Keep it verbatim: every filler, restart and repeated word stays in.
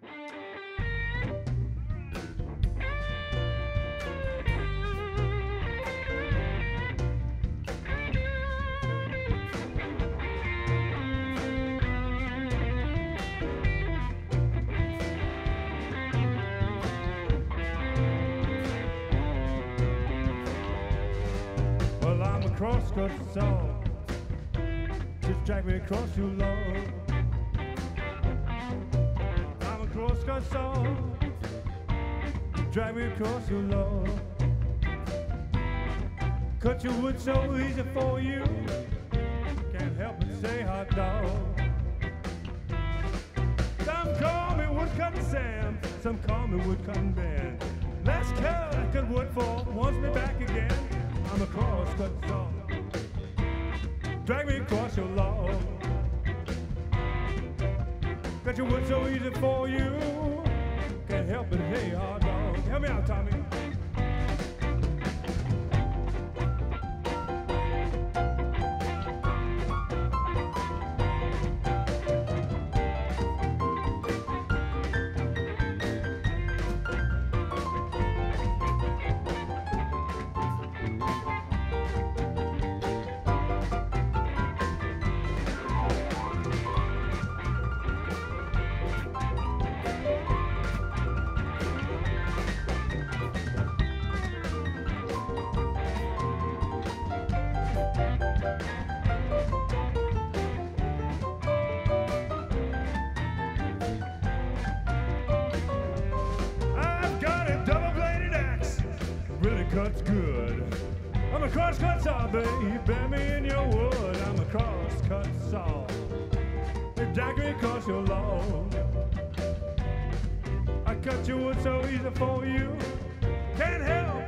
Well, I'm a crosscut saw, just drag me across your lawn. I'm a crosscut saw, just drag me across your lawn. Cut your wood so easy for you, can't help but say hot dog. Some call me woodcutting Sam, some call me woodcutting Ben. Let's cut good wood for wants me back again. I'm a crosscut saw, drag me across your lawn. Cut your wood so easy for you, can't help but hey hard dog. Help me out, Tommy. Cuts good. I'm a crosscut saw, baby. Bear me in your wood. I'm a crosscut saw. They drag me across your lawn. I cut your wood so easy for you. Can't help